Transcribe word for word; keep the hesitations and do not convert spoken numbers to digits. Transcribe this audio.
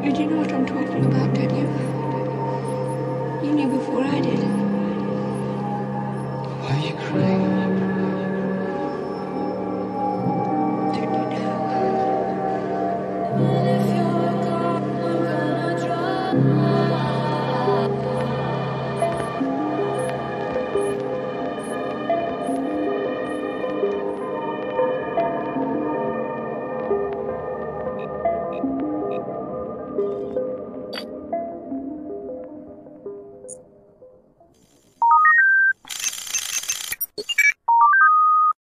You do know what I'm talking about, don't you? You knew before I did. Why are you crying?